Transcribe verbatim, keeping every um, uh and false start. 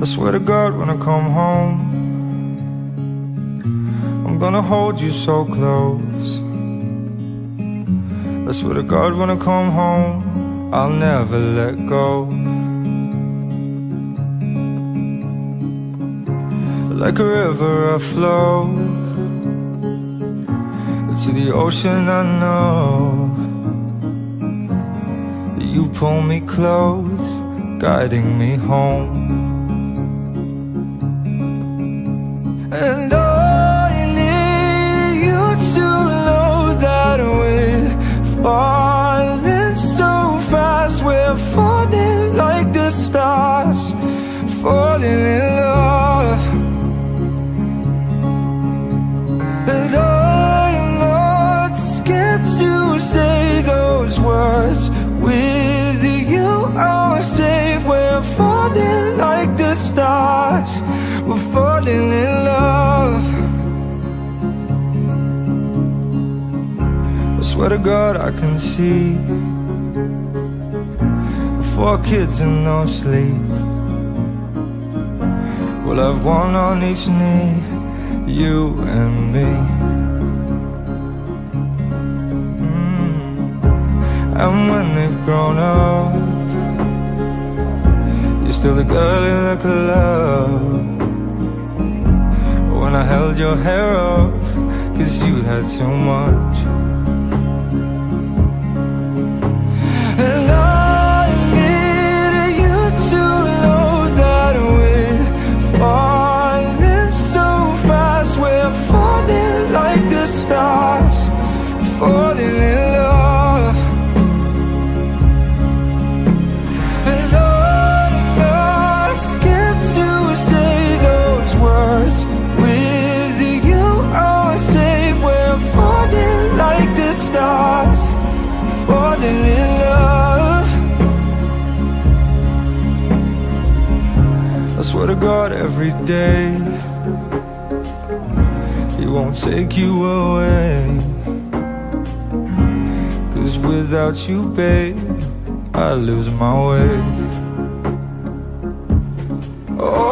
I swear to God, when I come home, I'm gonna hold you so close. I swear to God, when I come home, I'll never let go. Like a river I flow to the ocean. I know that you pull me close, guiding me home. And I need you to know that we're falling so fast. We're falling like the stars, falling in love. And I'm not scared to say those words. With you I'm safe. We're falling like the stars, we're falling in love. I swear to God, I can see four kids and no sleep. We'll have one on each knee, you and me. mm. And when they've grown up, you're still the girl you look love. When I held your hair up, cause you had too much. And I need you to know that we're falling so fast. We're falling like the stars, falling in love. And I'm not scared to say those words. With you I'm safe. We're falling like the stars, falling in love. I swear to God, every day He won't take you away. Cause without you, babe, I lose my way. Oh,